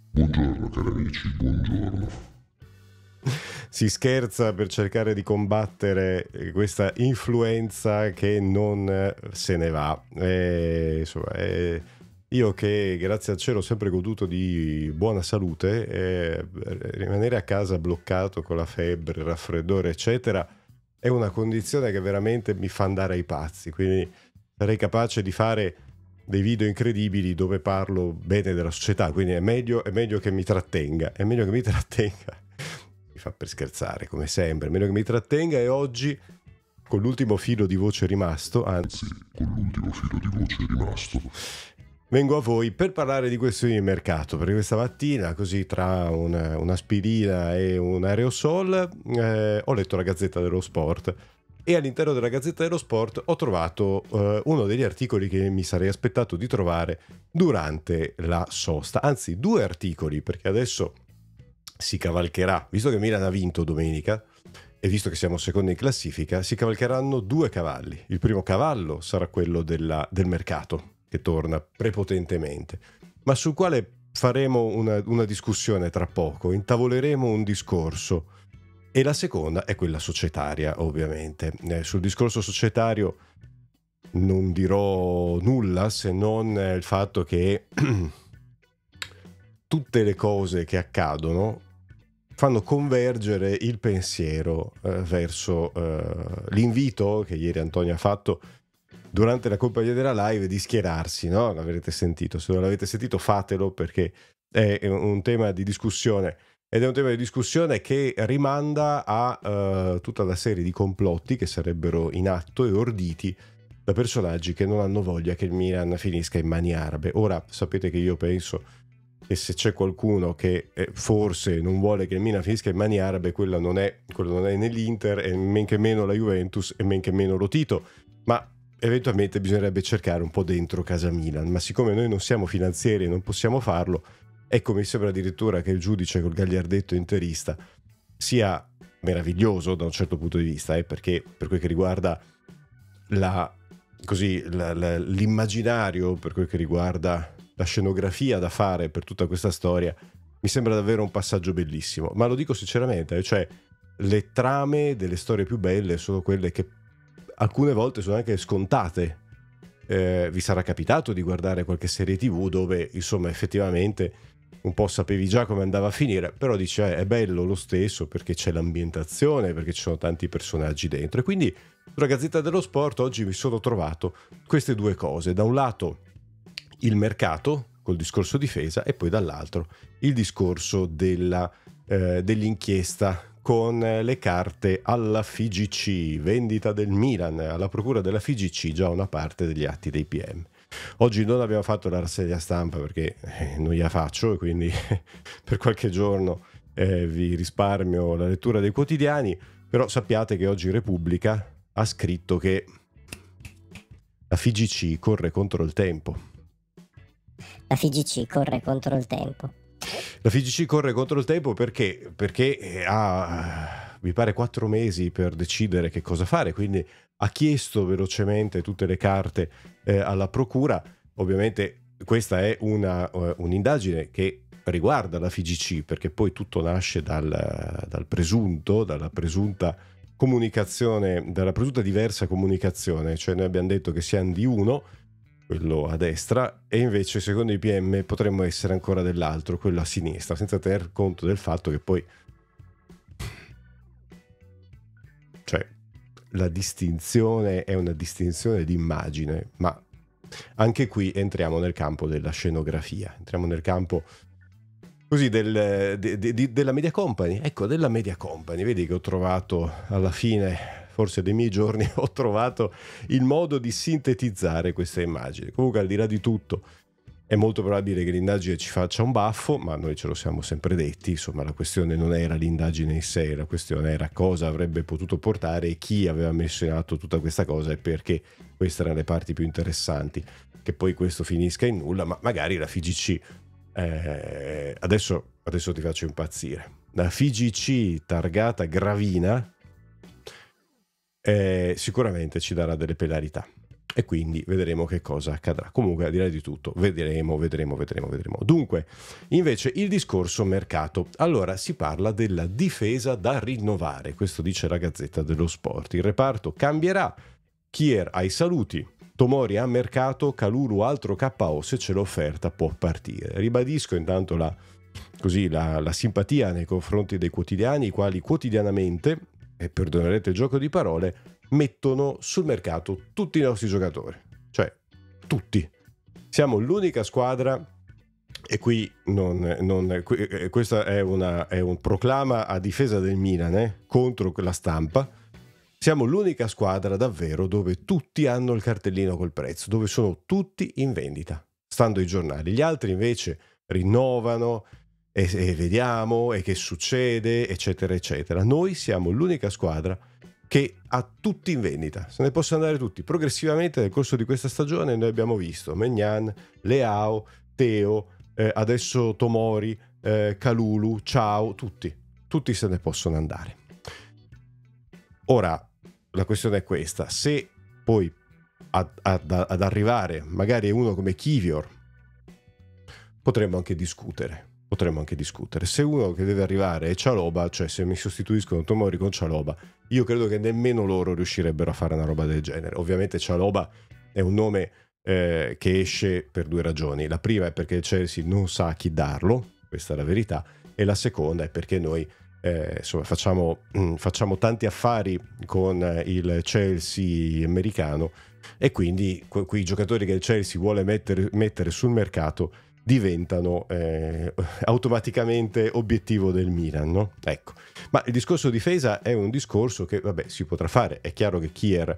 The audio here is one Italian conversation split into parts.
Buongiorno cari amici, buongiorno. Si scherza per cercare di combattere questa influenza che non se ne va. Insomma, io che grazie al cielo ho sempre goduto di buona salute, rimanere a casa bloccato con la febbre, il raffreddore, eccetera, è una condizione che veramente mi fa andare ai pazzi. Quindi sarei capace di fare dei video incredibili dove parlo bene della società, quindi è meglio che mi trattenga, è meglio che mi trattenga. Mi fa per scherzare, come sempre, è meglio che mi trattenga. E oggi, con l'ultimo filo di voce rimasto, anzi, Con l'ultimo filo di voce rimasto. vengo a voi per parlare di questioni di mercato, perché questa mattina, così tra un'aspirina e un aerosol, ho letto la Gazzetta dello Sport. E all'interno della Gazzetta dello Sport ho trovato uno degli articoli che mi sarei aspettato di trovare durante la sosta. Anzi, due articoli, perché adesso si cavalcherà, visto che Milan ha vinto domenica e visto che siamo secondi in classifica, si cavalcheranno due cavalli. Il primo cavallo sarà quello del mercato, che torna prepotentemente, ma sul quale faremo una discussione tra poco, intavoleremo un discorso. E la seconda è quella societaria, ovviamente. Sul discorso societario non dirò nulla, se non il fatto che tutte le cose che accadono fanno convergere il pensiero verso l'invito che ieri Antonio ha fatto durante la compagnia della live di schierarsi, no? L'avrete sentito, se non l'avete sentito fatelo, perché è un tema di discussione. Ed è un tema di discussione che rimanda a tutta la serie di complotti che sarebbero in atto e orditi da personaggi che non hanno voglia che il Milan finisca in mani arabe. Ora, sapete che io penso che se c'è qualcuno che forse non vuole che il Milan finisca in mani arabe, quello non è nell'Inter, e men che meno la Juventus, e men che meno lo Tito, ma eventualmente bisognerebbe cercare un po' dentro casa Milan. Ma siccome noi non siamo finanzieri e non possiamo farlo, ecco, mi sembra addirittura che il giudice col gagliardetto interista sia meraviglioso da un certo punto di vista, perché per quel che riguarda l'immaginario, per quel che riguarda la scenografia da fare per tutta questa storia, mi sembra davvero un passaggio bellissimo. Ma lo dico sinceramente, cioè le trame delle storie più belle sono quelle che alcune volte sono anche scontate. Vi sarà capitato di guardare qualche serie TV dove, insomma, effettivamente un po' sapevi già come andava a finire, però dici è bello lo stesso perché c'è l'ambientazione, perché ci sono tanti personaggi dentro. E quindi sulla Gazzetta dello Sport oggi mi sono trovato queste due cose: da un lato il mercato col discorso difesa, e poi dall'altro il discorso dell'inchiesta con le carte alla FIGC, vendita del Milan alla procura della FIGC, già una parte degli atti dei PM. Oggi non abbiamo fatto la rassegna stampa perché non la faccio, e quindi per qualche giorno vi risparmio la lettura dei quotidiani, però sappiate che oggi Repubblica ha scritto che la FIGC corre contro il tempo. La FIGC corre contro il tempo. La FIGC corre contro il tempo perché ha, mi pare, 4 mesi per decidere che cosa fare, quindi ha chiesto velocemente tutte le carte alla procura. Ovviamente questa è un'indagine che riguarda la FIGC, perché poi tutto nasce dalla presunta comunicazione, dalla presunta diversa comunicazione. Cioè noi abbiamo detto che siamo di uno, quello a destra, e invece secondo i PM potremmo essere ancora dell'altro, quello a sinistra, senza tener conto del fatto che poi, cioè, la distinzione è una distinzione di immagine, ma anche qui entriamo nel campo della scenografia, entriamo nel campo così della media company. Ecco, della media company. Vedi che ho trovato alla fine, forse dei miei giorni, ho trovato il modo di sintetizzare queste immagini. Comunque, al di là di tutto, è molto probabile che l'indagine ci faccia un baffo, ma noi ce lo siamo sempre detti. Insomma, la questione non era l'indagine in sé, la questione era cosa avrebbe potuto portare e chi aveva messo in atto tutta questa cosa, e perché queste erano le parti più interessanti. Che poi questo finisca in nulla, ma magari la FIGC... adesso ti faccio impazzire. La FIGC targata Gravina sicuramente ci darà delle penalità. e quindi vedremo che cosa accadrà. Comunque, al di là di tutto, vedremo. Dunque, invece, il discorso mercato. Allora, si parla della difesa da rinnovare, questo dice la Gazzetta dello Sport. Il reparto cambierà, Kier ai saluti, Tomori a mercato, Kalulu altro KO, se c'è l'offerta può partire. Ribadisco intanto la simpatia nei confronti dei quotidiani, i quali quotidianamente, e perdonerete il gioco di parole, mettono sul mercato tutti i nostri giocatori, cioè tutti. Siamo l'unica squadra, e qui questo è un proclama a difesa del Milan contro la stampa. Siamo l'unica squadra davvero dove tutti hanno il cartellino col prezzo, dove sono tutti in vendita, stando ai giornali. Gli altri invece rinnovano e vediamo e che succede, eccetera eccetera. Noi siamo l'unica squadra che ha tutti in vendita, se ne possono andare tutti. Progressivamente nel corso di questa stagione noi abbiamo visto Maignan, Leao, Teo, adesso Tomori, Kalulu, Ciao, tutti se ne possono andare. Ora la questione è questa: se poi ad arrivare magari uno come Kivior, potremmo anche discutere. Se uno che deve arrivare è Chalobah, cioè se mi sostituiscono Tomori con Chalobah, io credo che nemmeno loro riuscirebbero a fare una roba del genere. Ovviamente Chalobah è un nome che esce per due ragioni. La prima è perché il Chelsea non sa a chi darlo, questa è la verità, e la seconda è perché noi insomma facciamo tanti affari con il Chelsea americano, e quindi quei giocatori che il Chelsea vuole mettere sul mercato diventano automaticamente obiettivo del Milan, no? Ecco. Ma il discorso difesa è un discorso che vabbè si potrà fare. È chiaro che Kier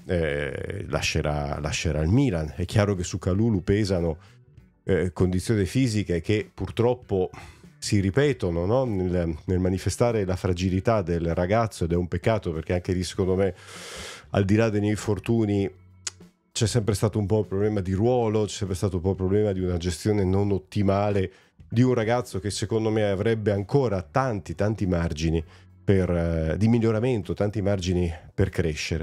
lascerà il Milan, è chiaro che su Kalulu pesano condizioni fisiche che purtroppo si ripetono, no? nel manifestare la fragilità del ragazzo, ed è un peccato perché anche lì secondo me, al di là degli infortuni, c'è sempre stato un po' un problema di ruolo, c'è sempre stato un po' un problema di una gestione non ottimale di un ragazzo che secondo me avrebbe ancora tanti margini di miglioramento, tanti margini per crescere.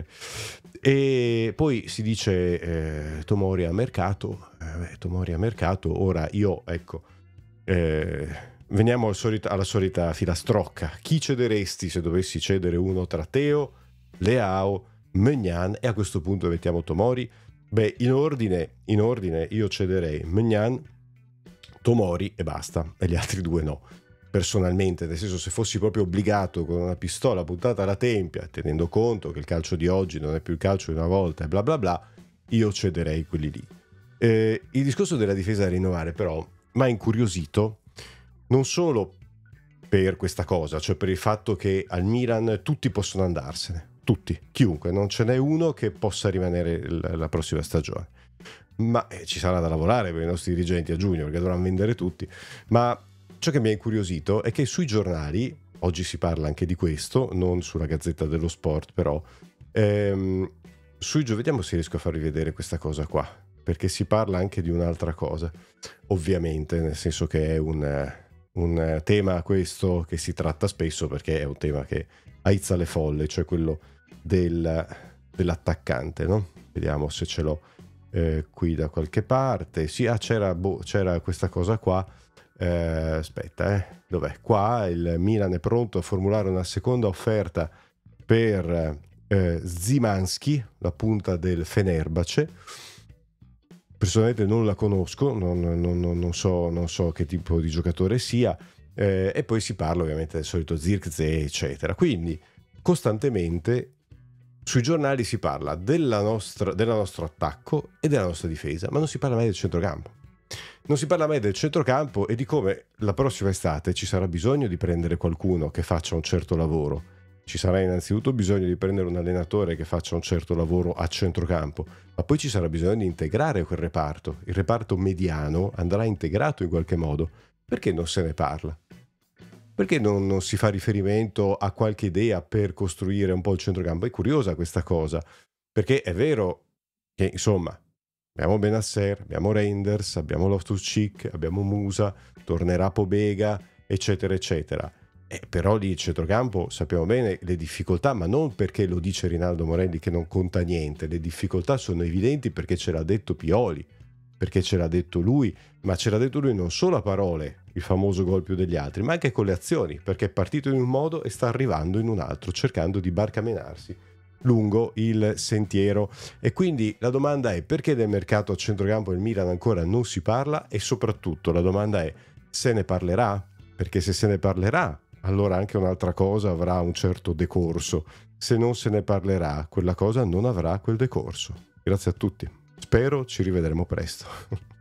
E poi si dice Tomori a mercato, ora io ecco, veniamo alla solita filastrocca. Chi cederesti se dovessi cedere uno tra Teo, Leao, Maignan, e a questo punto mettiamo Tomori? Beh, in ordine io cederei Maignan, Tomori e basta, e gli altri due no. Personalmente, nel senso, se fossi proprio obbligato con una pistola puntata alla tempia, tenendo conto che il calcio di oggi non è più il calcio di una volta e bla bla bla, io cederei quelli lì. Il discorso della difesa da rinnovare però mi ha incuriosito non solo per questa cosa, cioè per il fatto che al Milan tutti possono andarsene, tutti, chiunque, non ce n'è uno che possa rimanere la prossima stagione, ma ci sarà da lavorare per i nostri dirigenti a giugno, perché dovranno vendere tutti. Ma ciò che mi ha incuriosito è che sui giornali, oggi si parla anche di questo, non sulla Gazzetta dello Sport però, vediamo se riesco a farvi vedere questa cosa qua, perché si parla anche di un'altra cosa, ovviamente, nel senso che è un tema questo che si tratta spesso, perché è un tema che aizza le folle, cioè quello dell'attaccante, no? Vediamo se ce l'ho qui da qualche parte. Sì, c'era questa cosa qua. Aspetta, dov'è? Qua il Milan è pronto a formulare una seconda offerta per Szymański, la punta del Fenerbahce. Personalmente non la conosco, non so che tipo di giocatore sia, e poi si parla ovviamente del solito Zirkzee, eccetera. Quindi costantemente sui giornali si parla del nostro attacco e della nostra difesa, ma non si parla mai del centrocampo. Non si parla mai del centrocampo e di come la prossima estate ci sarà bisogno di prendere qualcuno che faccia un certo lavoro. Ci sarà innanzitutto bisogno di prendere un allenatore che faccia un certo lavoro a centrocampo, ma poi ci sarà bisogno di integrare quel reparto. Il reparto mediano andrà integrato in qualche modo. Perché non se ne parla? Perché non si fa riferimento a qualche idea per costruire un po' il centrocampo? È curiosa questa cosa, perché è vero che insomma abbiamo Benasser, abbiamo Reinders, abbiamo Loftus-Cheek, abbiamo Musa, tornerà Pobega, eccetera eccetera. Però lì il centrocampo sappiamo bene le difficoltà, ma non perché lo dice Rinaldo Morelli che non conta niente, le difficoltà sono evidenti perché ce l'ha detto Pioli, perché ce l'ha detto lui, ma ce l'ha detto lui non solo a parole, il famoso gol più degli altri, ma anche con le azioni, perché è partito in un modo e sta arrivando in un altro, cercando di barcamenarsi lungo il sentiero. E quindi la domanda è: perché del mercato a centrocampo del Milan ancora non si parla? E soprattutto la domanda è: se ne parlerà? Perché se se ne parlerà, allora anche un'altra cosa avrà un certo decorso. Se non se ne parlerà, quella cosa non avrà quel decorso. Grazie a tutti. Spero ci rivedremo presto.